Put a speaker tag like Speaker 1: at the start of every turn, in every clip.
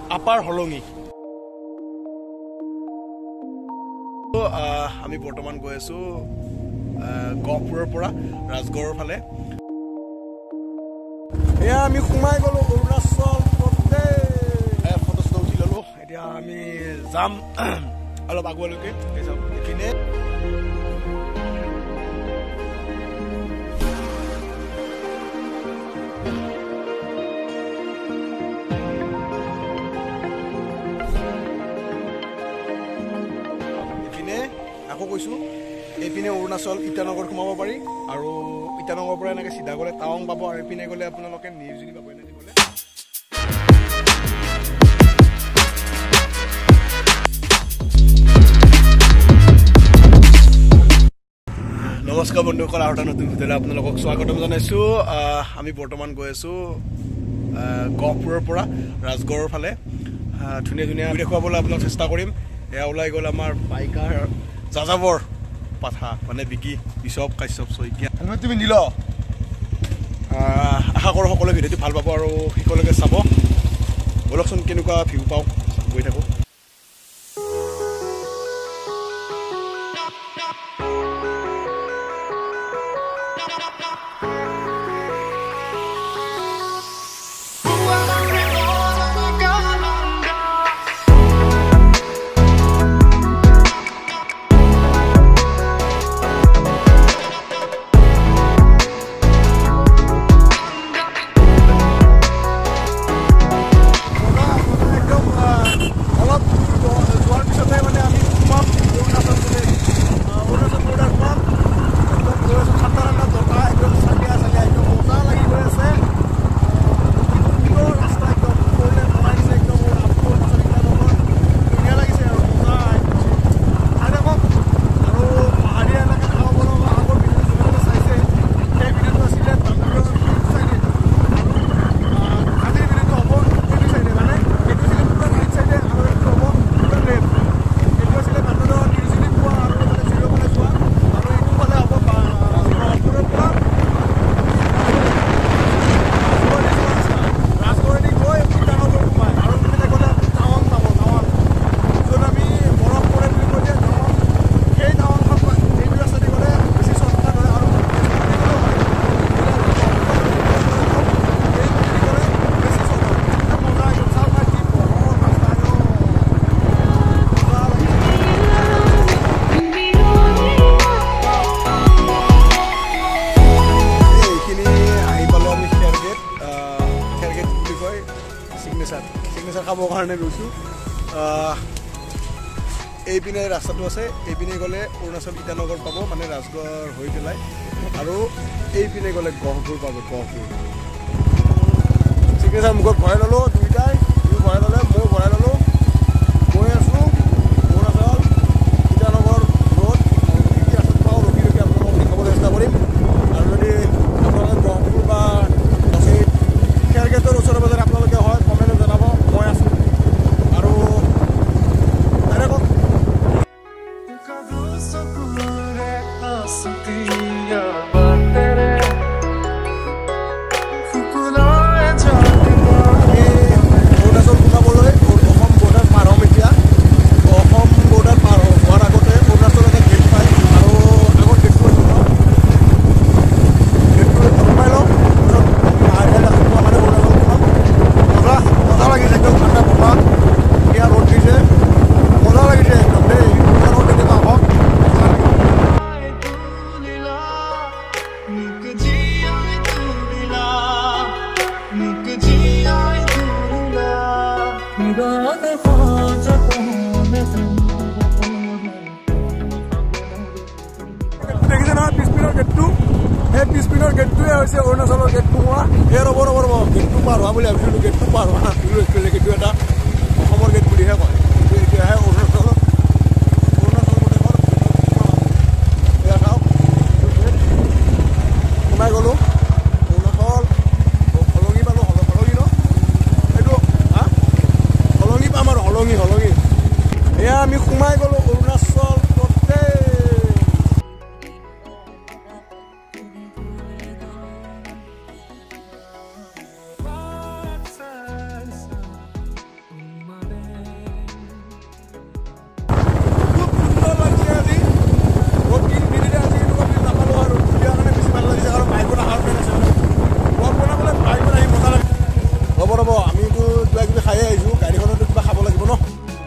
Speaker 1: upper হলঙি আমি বৰ্তমান গৈ আছো গহপুৰৰ পৰা ৰাজগড়ৰ ফালে এয়া আমি সোমাই গলো অৰুণাচল প্ৰদেশ ফটো উঠি ললো এতিয়া আমি যাম অলপ আগুৱালৈকে এইপিনে আকৌ কৈছো এইপিনে অৰুণাচল ইটানগৰ সোমাব পাৰি আৰু ইটানগৰৰ পৰা এনেকৈ চিধা গ'লে টাৱাং পাব আৰু এইপিনে গ'লে আপোনালোকে নিউজনী পাব এনেকৈ গ'লে নমস্কাৰ বন্ধুসকল আৰু এটা নতুন ভিডিঅ'লৈ আপোনালোকক স্বাগতম জনাইছোঁ আমি বৰ্তমান গৈ আছোঁ গহপুৰৰ পৰা ৰাজগড়ৰ ফালে ধুনীয়া ধুনীয়া দেখুৱাবলৈ আপোনাক চেষ্টা কৰিম এয়া ওলাই গ'ল আমাৰ বাইকাৰ যাযাবৰ পাঠা মানে বিকি বিশ্বপ কাশ্যপ শইকীয়া হেলমেট তুমি নিল আশা কৰোঁ সকলোৱে ভিডিঅ'টো ভাল পাব আৰু শেষলৈকে চাব বলকচোন কেনেকুৱা ভিউ পাওঁ গৈ থাকোঁ খাবৰ কাৰণে লৈছোঁ এইপিনে ৰাস্তাটো আছে এইপিনে গ'লে অৰুণাচল ইটানগৰ পাব মানে ৰাজগড় হৈ পেলাই আৰু এইপিনে গ'লে গহপুৰ পাব গহপুৰ চিগনেচাৰ মুখত ভৰাই ল'লোঁ দুইটাই ভৰাই ল'লে ময়ো ভৰাই ল'লোঁ গৈ আছোঁ অৰুণাচল ইটানগৰ ৰোড কি ৰাস্তাত পাওঁ ৰখি ৰখি আপোনালোকক দেখাবলৈ চেষ্টা কৰিম আৰু যদি আপোনালোকে গহপুৰ বা খেয়াৰ গেটৰ ওচৰে পাজৰে আপোনালোকে হয় কমেণ্টত জনাব মই আছোঁ আৰু অৰুণাচল সোমাবলৈ অসম বৰ্ডাৰ পাৰ হ'ম এতিয়া অসম বৰ্ডাৰ পাৰ হোৱাৰ আগতে অৰুণাচল এটা গেট পায় আৰু আগত গেটটো সোমাই লওঁ মানে অৰুণাচল সোমাম মজা লাগিছে একদম ঠাণ্ডা বতাহ এয়া ৰ'দ দিছে মজা লাগিছে একদম দেই ৰ'দ কেতিয়াবা আহক দেখিছে নহয় পিছপিনৰ গেটটো সেই পিছপিনৰ গেটটোৱে হৈছে অৰুণাচলৰ গেট সোমোৱা এই ৰ'ব গেটটো পাৰ হোৱা বুলি ভাবিছিলোঁ গেটটো পাৰ হোৱা একচুৱেলি গেটটো এটা অসমৰ গেট বুলিহে কয় কিন্তু এতিয়াহে অৰুণাচলৰ এয়া চাওক সোমাই গ'লোঁ অৰুণাচল হলঙি পালোঁ হলঙি ন এইটো হলঙি পাম আৰু হলঙি এয়া আমি সোমাই গ'লোঁ অৰুণাচল প্ৰদেশ আমিতো কিবা কিবি খাই আহিছোঁ গাড়ীখনতো কিবা খাব লাগিব ন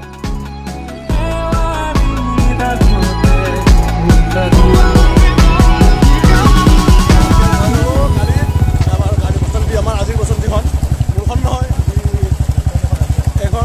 Speaker 1: গাড়ী বসন্তি আমাৰ আজিৰ বসন্তিখন মোৰখন নহয় এখন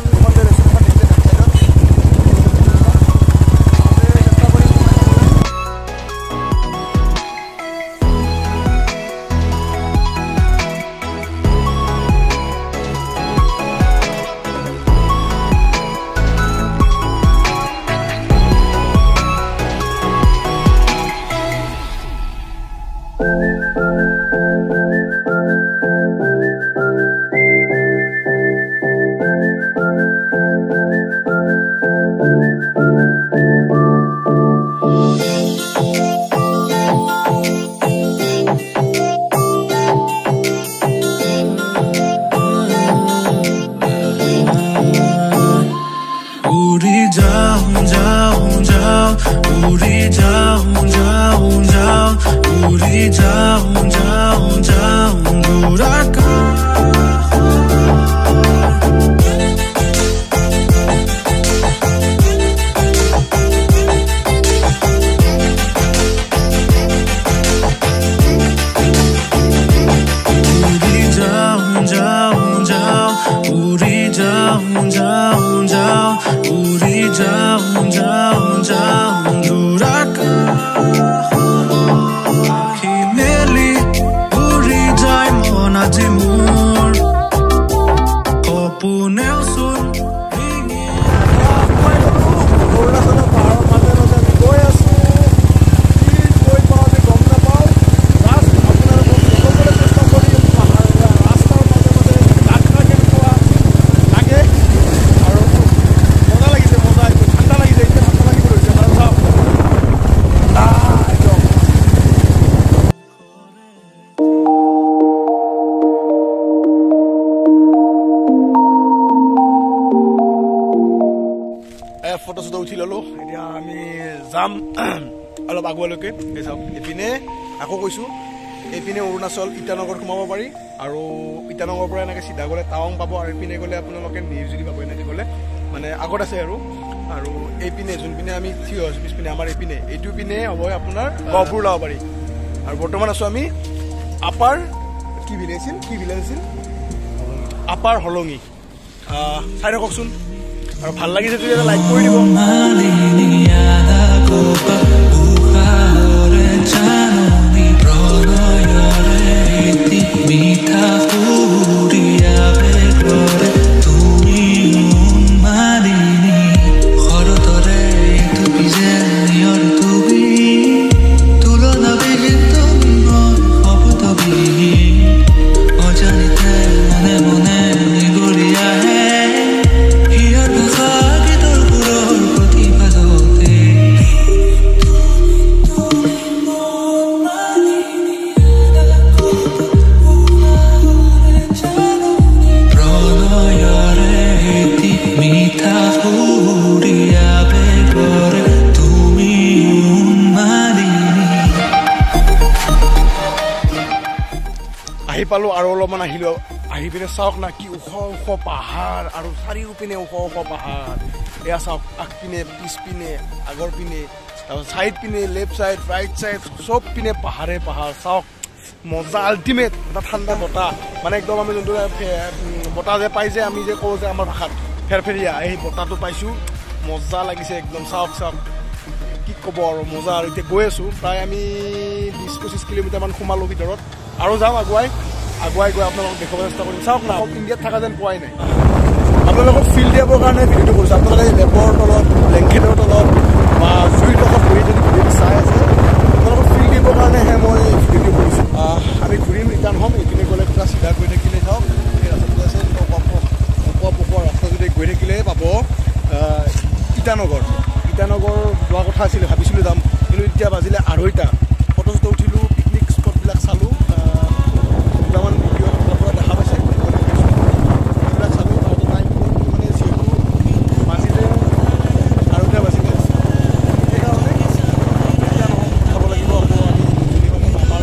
Speaker 1: ফটো চটো উঠি ললো এতিয়া আমি যাম অলপ আগুৱালৈকে চাওক এইপিনে আকৌ কৈছোঁ এইপিনে অৰুণাচল ইটানগৰ সোমাব পাৰি আৰু ইটানগৰৰ পৰা এনেকৈ চিধা গ'লে টাৱাং পাব আৰু এইপিনে গ'লে আপোনালোকে নিউজিলি পাব এনেকৈ গ'লে মানে আগত আছে আৰু এইপিনে যোনপিনে আমি থিয় আছোঁ পিছপিনে আমাৰ এইপিনে এইটো পিনে হ'ব আপোনাৰ গহপুৰ ওলাব পাৰি আৰু বৰ্তমান আছোঁ আমি আপাৰ কি ভিলেজ আছিল আপাৰ হলঙি চাই কওকচোন আৰু ভাল লাগিছে যদি এটা লাইক কৰি দিব পালো আৰু অলপমান আহিলো আহি পিনে চাওক না কি ওখ ওখ পাহাৰ আৰু চাৰিওপিনে ওখ ওখ পাহাৰ এয়া চাওক আগপিনে পিছপিনে আগৰ পিনে তাৰপিছত চাইড পিনে লেফ্ট চাইড ৰাইট চাইড চব পিনে পাহাৰে পাহাৰ চাওক মজা আল্টিমেট এটা ঠাণ্ডা বতাহ মানে একদম আমি যোনটো বতাহ যে পাই যে আমি যে কওঁ যে আমাৰ ভাষাত ফেৰফেৰীয়া এই বতাহটো পাইছোঁ মজা লাগিছে একদম চাওক কি ক'ব আৰু মজা আৰু এতিয়া গৈ আছোঁ প্ৰায় আমি 20-25 কিলোমিটাৰমান সোমালোঁ ভিতৰত আৰু যাওঁ আগুৱাই গৈ আপোনালোকক দেখুৱাব চেষ্টা কৰিম চাওক না ইণ্ডিয়াত থকা যেন পোৱাই নাই আপোনালোকক ফিল দিয়াবৰ কাৰণে ভিডিঅ'টো কৰিছোঁ আপোনালোকে লেপৰ তলত ব্লেংকেটৰ তলত বা জুইৰ তলত বহি যদি ভিডিঅ'টো চাই আছে আপোনালোকক ফিল দিবৰ কাৰণেহে মই ভিডিঅ'টো কৰিছোঁ আমি ঘূৰিম ৰিটাৰ্ণ হ'ম এইপিনে গ'লে পুৰা চিধা গৈ থাকিলে চাওক এই ৰাস্তাটো আছে পকোৱা ৰাস্তা যদি গৈ থাকিলে পাব ইটানগৰ যোৱা কথা আছিলে ভাবিছিলোঁ যাম কিন্তু এতিয়া বাজিলে 2:30 ফটো চটো উঠিলোঁ পিকনিক স্পটবিলাক চালোঁ দুটামান ভিডিঅ' আপোনাৰ পৰা দেখা পাইছে সেইবিলাক চালোঁ আৰু টাইম মানে যিহেতু বাজিলে 2:30 বাজিলে সেইকাৰণে এতিয়া খাব লাগিব আকৌ আমি আমাৰ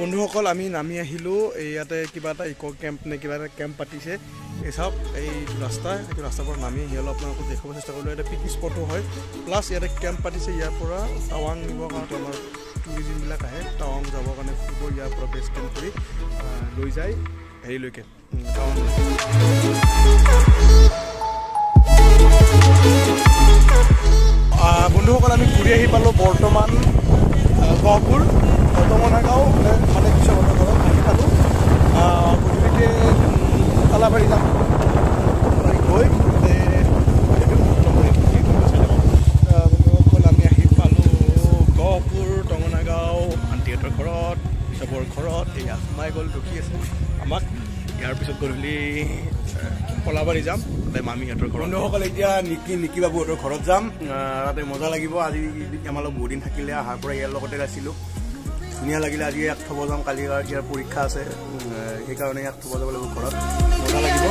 Speaker 1: বন্ধুসকল আমি নামি আহিলোঁ ইয়াতে কিবা এটা ইক' কেম্প নে কিবা এটা কেম্প পাতিছে এই চাওক এই ৰাস্তা এইটো ৰাস্তাৰ পৰা নামি আহি অলপ আপোনালোকক দেখুৱাব চেষ্টা কৰিলোঁ ইয়াতে পিকনিক স্পটো হয় প্লাছ ইয়াতে কেম্প পাতিছে ইয়াৰ পৰা টাৱাং নিবৰ কাৰণে আমাৰ টুৰিজিমবিলাক আহে টাৱাং যাবৰ কাৰণে ফুৰিব ইয়াৰ পৰা বেছ কেম্প কৰি লৈ যায় হেৰিলৈকে টাৱাং বন্ধুসকল আমি ঘূৰি আহি পালোঁ বৰ্তমান গহপুৰ বৰ্তমানগাঁও মানে পিছৰ ঘৰত আহি পালোঁ গধূলিকে কালাবাৰী যাম গৈ বন্ধুসকল আমি আহি পালোঁ গহপুৰ টঙনাগাঁও আণ্টিহঁতৰ ঘৰত চবৰ ঘৰত এয়া সোমাই গ'ল ৰখি আছে আমাক ইয়াৰ পিছত গধূলি কলাবাৰী যাম মামীহঁতৰ ঘৰত বন্ধুসকল এতিয়া নিকি বাবুহঁতৰ ঘৰত যাম তাতে মজা লাগিব আজি আমাৰ লগত বহুত দিন থাকিলে অহাৰ পৰা ইয়াৰ লগতে আছিলোঁ ধুনীয়া লাগিলে আজি ইয়াক থ'ব যাম কালি ইয়াৰ পৰীক্ষা আছে সেইকাৰণে ইয়াক থ'ব যাব লাগিব ঘৰত মজা লাগিব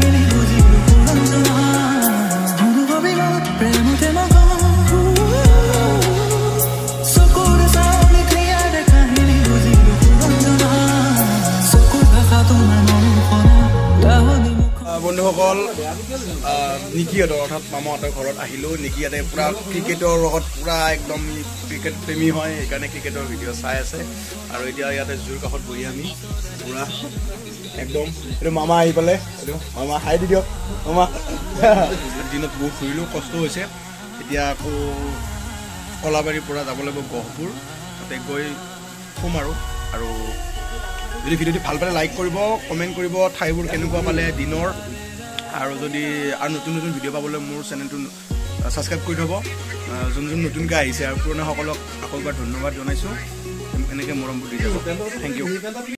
Speaker 1: বন্ধুসকল নিকিহঁতৰ অৰ্থাৎ মামাহঁতৰ ঘৰত আহিলোঁ নিকি ইয়াতে পূৰা ক্ৰিকেটৰ লগত পূৰা একদম ক্ৰিকেট প্ৰেমী হয় সেইকাৰণে ক্ৰিকেটৰ ভিডিঅ' চাই আছে আৰু এতিয়া ইয়াতে জুৰ কাষত বহি আমি পূৰা একদম এইটো মামা আহি পালে এইটো মামা হাই দি দিয়ক মামা দিনত বহুত ফুৰিলোঁ কষ্ট হৈছে এতিয়া আকৌ কলাবাৰীৰ পৰা যাব লাগিব গহপুৰ তাতে গৈ শুম আৰু যদি ভিডিঅ'টি ভাল পালে লাইক কৰিব কমেণ্ট কৰিব ঠাইবোৰ কেনেকুৱা পালে দিনৰ আৰু যদি আৰু নতুন নতুন ভিডিঅ' পাবলৈ মোৰ চেনেলটো ছাবস্ক্ৰাইব কৰি থ'ব যোন নতুনকৈ আহিছে আৰু পুৰণাসকলক আকৌ এবাৰ ধন্যবাদ জনাইছোঁ এনেকৈ মৰমবোৰ দি যাব থেংক ইউ